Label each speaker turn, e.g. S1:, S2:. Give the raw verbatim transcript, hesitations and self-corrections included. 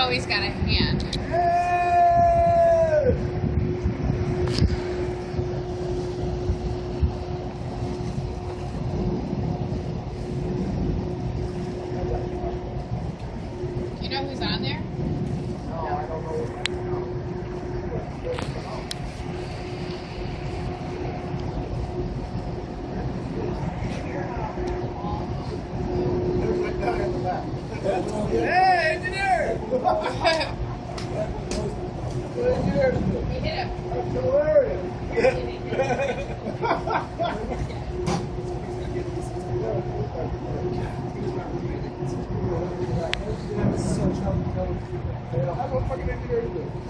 S1: Oh, he's got a hand. You know who's on there?
S2: No, I don't know. Hey, engineer! Engineer!
S1: We hit him.
S2: That's hilarious! I'm a fucking engineer.